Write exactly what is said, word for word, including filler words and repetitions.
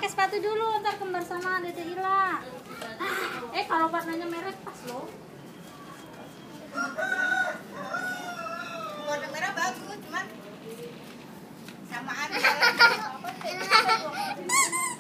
pakai sepatu dulu, ntar kembar sama Dede Ila. Eh kalau warnanya merah pas loh. Warna merah bagus, cuman samaan.